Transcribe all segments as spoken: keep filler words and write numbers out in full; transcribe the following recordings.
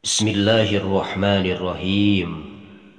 Bismillahirrahmanirrahim.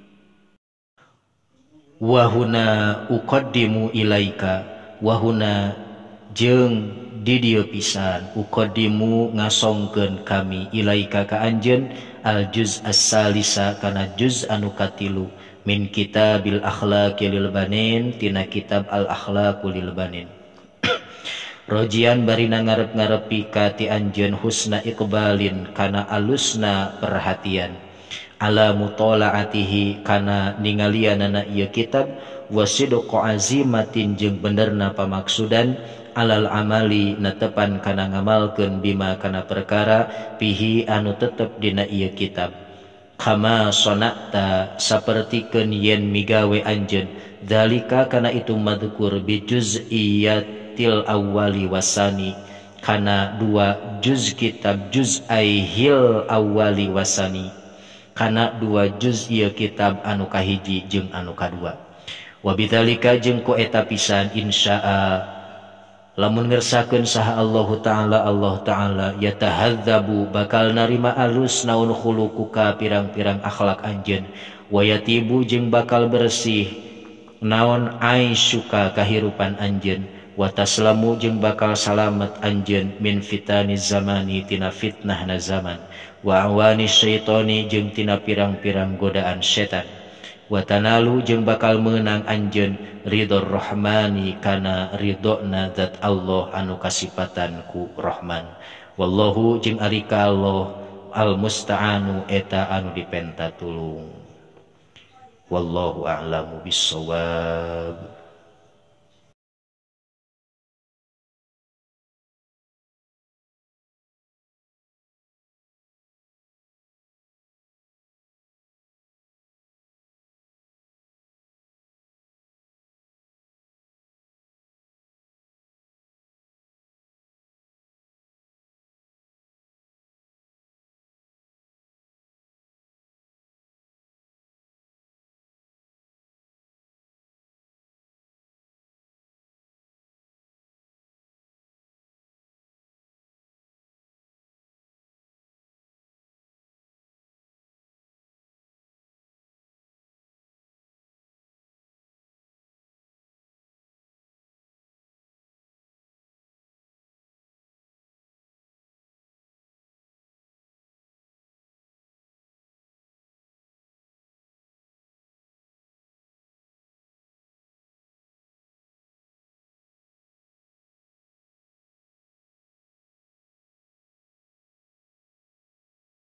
Wahuna uqaddimu ilaika, wahuna jeung di dieu pisan uqaddimu ngasongkeun kami ilaika ka anjeun al juz as-salisa kana juz anu katilu min kitabil akhlaqi lil banin tina kitab al akhlaqu lil banin. Rojian barina ngarep-ngarepi ka ti anjeun husna iqbalin kana alusna perhatian ala mutolaatihi kana ningalianana ieu kitab wasidqu azimatin jeung benerna pamaksudan alal amali natepan kana ngamalkeun bima kana perkara pihi anu tetep dina ieu kitab kama sonakta sapertikeun yen migawe anjeun dalika kana itu madkur bi juz'iyat til awali wasani kana dua juz kitab juz aihil awali wasani kana dua juz ieu kitab anu kahiji jeung anu kadua. Wabidzalika jeung ku eta pisan insya'a lamun ngersakeun saha Allah taala Allah taala yatahadzabu bakal narima alus naun khuluquka pirang-pirang akhlak anjeun wa yatibu jeung bakal bersih naon aisyuka kahirupan anjeun wa taslamu jeung bakal salamet anjeun min fitaniz zamani tina fitnahna zaman wa awani syaitani jeung tina pirang-pirang godaan setan wa tanalu jeung bakal meunang anjeun ridor rahmani kana ridona zat Allah anu kasipatan ku Rahman. Wallahu jeung ari ka Allah al musta'anu eta anu dipenta tulung. Wallahu a'lamu bissawab.